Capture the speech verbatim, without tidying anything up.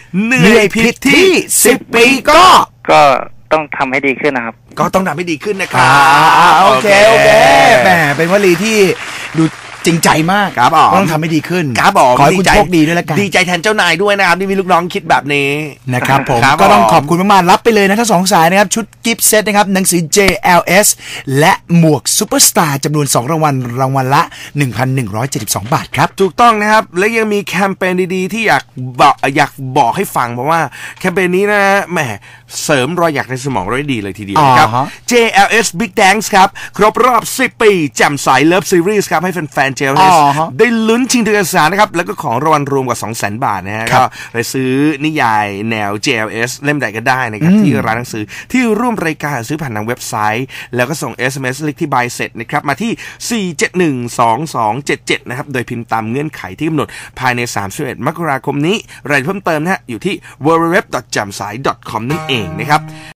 เหนื่อยผิดที่สิบปีก็ก็ต้องทำให้ดีขึ้นนะครับก็ต้องทำให้ดีขึ้นนะครับโอเคโอเคแหมเป็นวลีที่ดูจริงใจมากครับอ๋อต้องทำให้ดีขึ้นครับอ๋อขอให้คุณโชคดีด้วยแล้วกันดีใจแทนเจ้านายด้วยนะครับที่มีลูกน้องคิดแบบนี้นะครับผมก็ต้องขอบคุณมากๆรับไปเลยนะทั้งสองสายนะครับชุดกิฟต์เซตนะครับหนังสือ เจ แอล เอส และหมวกซุปเปอร์สตาร์จำนวนสองรางวัลรางวัลละ หนึ่งพันหนึ่งร้อยเจ็ดสิบสอง บาทครับถูกต้องนะครับและยังมีแคมเปญดีๆที่อยากบอกอยากบอกให้ฟังเพราะว่าแคมเปญนี้นะแหมเสริมรอยหยักในสมองได้ดีเลยทีเดียวนะครับ เจ แอล เอส Big Thanks ครับครบรอบสิบปีแจ่มใสเลิฟซีรีส์ครับให้แฟนๆ เจ แอล เอส ได้ลุ้นชิงทุนการศึกษานะครับแล้วก็ของรางวัลรวมกว่า สองแสน บาทนะฮะก็ไปซื้อนิยายแนว เจ แอล เอส เล่มใดก็ได้นะครับที่ร้านหนังสือที่ร่วมรายการซื้อผ่านทางเว็บไซต์แล้วก็ส่ง เอส เอ็ม เอส เลขที่ใบเสร็จนะครับมาที่ สี่ เจ็ด หนึ่ง สอง สอง เจ็ด เจ็ด นะครับโดยพิมพ์ตามเงื่อนไขที่กำหนดภายในสามสิบเอ็ดมกราคมนี้รายละเอียดเพิ่มเติมนะฮะอยู่ที่ ดับเบิลยู ดับเบิลยู ดับเบิลยู ดอท แจ่มใส ดอท คอม นั่นเองนะครับ